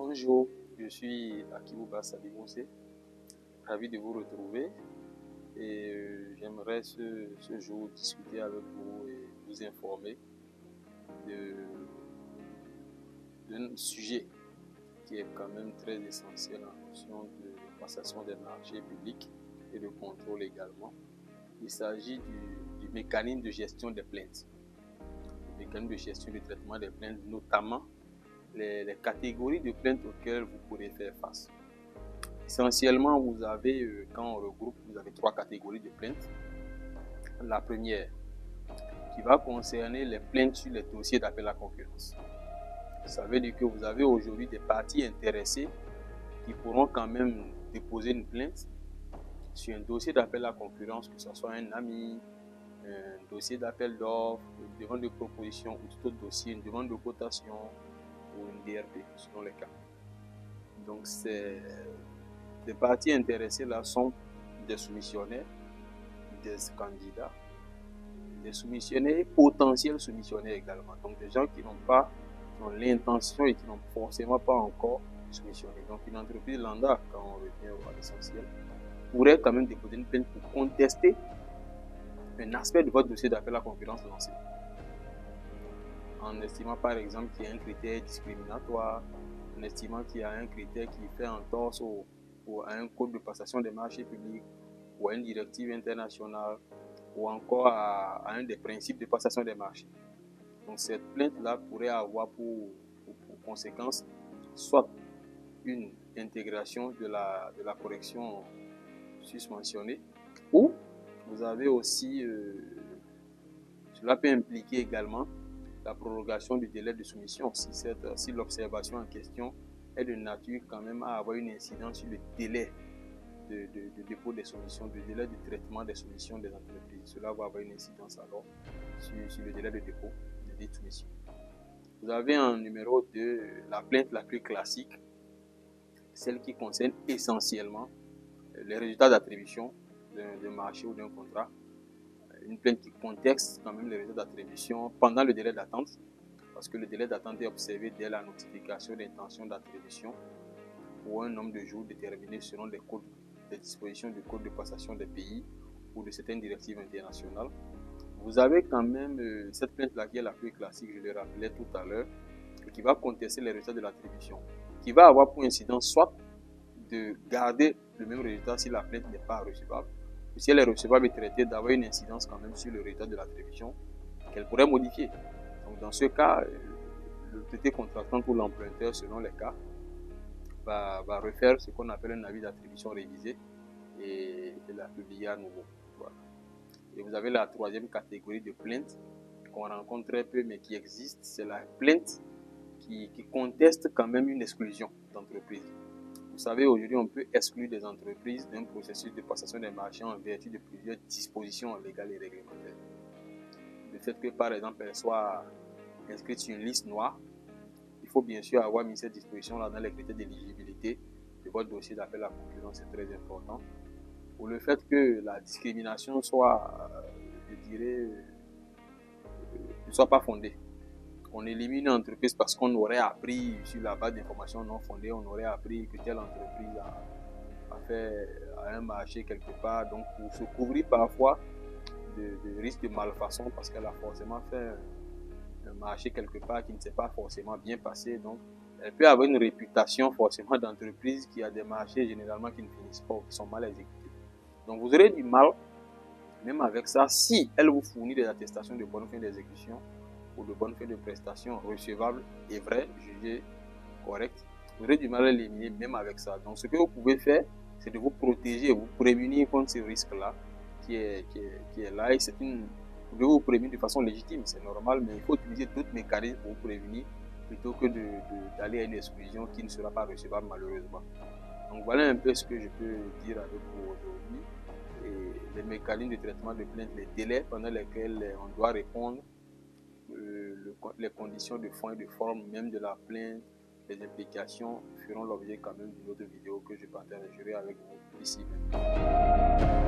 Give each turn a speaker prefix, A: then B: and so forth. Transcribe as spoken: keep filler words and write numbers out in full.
A: Bonjour, je suis Akibouba Sadiboussé, ravi de vous retrouver et euh, j'aimerais ce, ce jour discuter avec vous et vous informer d'un sujet qui est quand même très essentiel en notion de passation des marchés publics et de contrôle également. Il s'agit du, du mécanisme de gestion des plaintes, le mécanisme de gestion du traitement des plaintes, notamment les, les catégories de plaintes auxquelles vous pourrez faire face. Essentiellement, vous avez, euh, quand on regroupe, vous avez trois catégories de plaintes. La première, qui va concerner les plaintes sur les dossiers d'appel à concurrence. Ça veut dire que vous avez aujourd'hui des parties intéressées qui pourront quand même déposer une plainte sur un dossier d'appel à concurrence, que ce soit un ami, un dossier d'appel d'offres, une demande de proposition ou tout autre dossier, une demande de cotation ou une D R P, selon les cas. Donc, ces parties intéressées là sont des soumissionnaires, des candidats, des soumissionnaires, potentiels soumissionnaires également. Donc, des gens qui n'ont pas l'intention et qui n'ont forcément pas encore soumissionné. Donc, une entreprise lambda, quand on revient à l'essentiel, pourrait quand même déposer une plainte pour contester un aspect de votre dossier d'appel à concurrence lancé. En estimant par exemple qu'il y a un critère discriminatoire, en estimant qu'il y a un critère qui fait entorse au, au, à un code de passation des marchés publics, ou à une directive internationale, ou encore à, à un des principes de passation des marchés. Donc cette plainte-là pourrait avoir pour, pour, pour conséquence soit une intégration de la, de la correction susmentionnée, ou vous avez aussi, euh, cela peut impliquer également la prolongation du délai de soumission si, cette, si l'observation en question est de nature quand même à avoir une incidence sur le délai de, de, de dépôt des soumissions, le délai de traitement des soumissions des entreprises. Cela va avoir une incidence alors sur, sur le délai de dépôt des soumissions. Vous avez en numéro deux la plainte la plus classique, celle qui concerne essentiellement les résultats d'attribution d'un marché ou d'un contrat. Une plainte qui contexte quand même les résultats d'attribution pendant le délai d'attente, parce que le délai d'attente est observé dès la notification d'intention d'attribution pour un nombre de jours déterminé selon les codes, les dispositions du code de passation des pays ou de certaines directives internationales. Vous avez quand même euh, cette plainte-là qui est la plus classique, je le rappelais tout à l'heure, et qui va contester les résultats de l'attribution, qui va avoir pour incidence soit de garder le même résultat si la plainte n'est pas recevable, ou si elle est recevable et traitée, d'avoir une incidence quand même sur le résultat de l'attribution qu'elle pourrait modifier. Donc dans ce cas, le traité contractant ou l'emprunteur, selon les cas, va, va refaire ce qu'on appelle un avis d'attribution révisé et, et la publier à nouveau. Voilà. Et vous avez la troisième catégorie de plaintes qu'on rencontre très peu mais qui existe, c'est la plainte qui, qui conteste quand même une exclusion d'entreprise. Vous savez, aujourd'hui, on peut exclure des entreprises d'un processus de passation des marchés en vertu de plusieurs dispositions légales et réglementaires. Le fait que, par exemple, elle soit inscrite sur une liste noire, il faut bien sûr avoir mis cette disposition-là dans les critères d'éligibilité de votre dossier d'appel à concurrence, c'est très important. Ou le fait que la discrimination soit, je dirais, ne soit pas fondée. On élimine une entreprise parce qu'on aurait appris sur la base d'informations non fondées, on aurait appris que telle entreprise a, a fait a un marché quelque part. Donc, pour se couvrir parfois de, de risques de malfaçon, parce qu'elle a forcément fait un, un marché quelque part qui ne s'est pas forcément bien passé. Donc, elle peut avoir une réputation forcément d'entreprise qui a des marchés généralement qui ne finissent pas ou qui sont mal exécutés. Donc, vous aurez du mal, même avec ça, si elle vous fournit des attestations de bonne fin d'exécution ou de bonne fin de prestation recevable et vrai, jugé correct, vous aurez du mal à l'éliminer même avec ça. Donc ce que vous pouvez faire, c'est de vous protéger, vous prémunir contre ce risque-là qui est, qui, est, qui est là. Et c'est une, vous devez vous prémunir de façon légitime, c'est normal, mais il faut utiliser d'autres mécanismes pour vous prévenir plutôt que d'aller à une exclusion qui ne sera pas recevable malheureusement. Donc voilà un peu ce que je peux dire avec vous aujourd'hui. Et les mécanismes de traitement de plainte, les délais pendant lesquels on doit répondre, Euh, le, les conditions de fond et de forme même de la plainte, les implications feront l'objet quand même d'une autre vidéo que je partagerai avec vous ici.